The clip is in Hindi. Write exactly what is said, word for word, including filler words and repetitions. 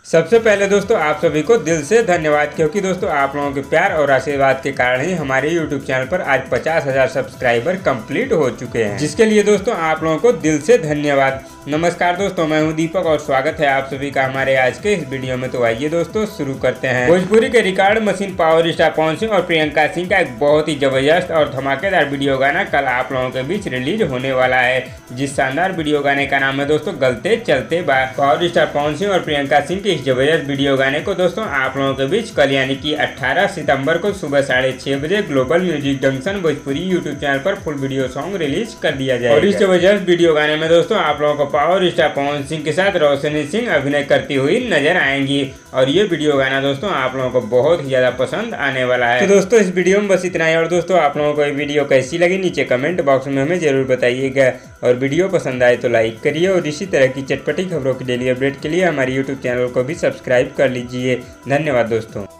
सबसे पहले दोस्तों आप सभी को दिल से धन्यवाद, क्योंकि दोस्तों आप लोगों के प्यार और आशीर्वाद के कारण ही हमारे यूट्यूब चैनल पर आज पचास हजार सब्सक्राइबर कंप्लीट हो चुके हैं, जिसके लिए दोस्तों आप लोगों को दिल से धन्यवाद। नमस्कार दोस्तों, मैं हूं दीपक और स्वागत है आप सभी का हमारे आज के इस वीडियो में। तो आइए दोस्तों शुरू करते हैं। भोजपुरी के record machine power star Pawan Singh और प्रियंका सिंह का एक बहुत ही जबरदस्त और धमाकेदार वीडियो गाना कल आप लोगों के बीच रिलीज होने वाला है, जिस शानदार वीडियो गाने का नाम है दोस्तों गलते चलते बार। पावर स्टार पवन सिंह और प्रियंका सिंह के इस जबरदस्त वीडियो गाने को दोस्तों आप लोगों के बीच कल यानी कि अठारह सितंबर को सुबह साढ़े छह बजे global music junction Bhojpuri YouTube channel पर फुल वीडियो सॉन्ग रिलीज कर दिया जाएगा। और इस जबरदस्त वीडियो गाने में दोस्तों आप लोगों को पावर स्टार पवन सिंह के साथ रोशनी सिंह अभिनय करती हुई नजर आएंगी और ये वीडियो गाना दोस्तों आप लोगों को बहुत ही ज्यादा पसंद आने वाला है। तो दोस्तों इस वीडियो में बस इतना ही, और दोस्तों आप लोगों को ये वीडियो कैसी लगी नीचे कमेंट बॉक्स में हमें जरूर बताइएगा, और वीडियो पसंद आए तो लाइक करिए, और इसी तरह की चटपटी खबरों की डेली अपडेट के लिए हमारे यूट्यूब चैनल को भी सब्सक्राइब कर लीजिए। धन्यवाद दोस्तों।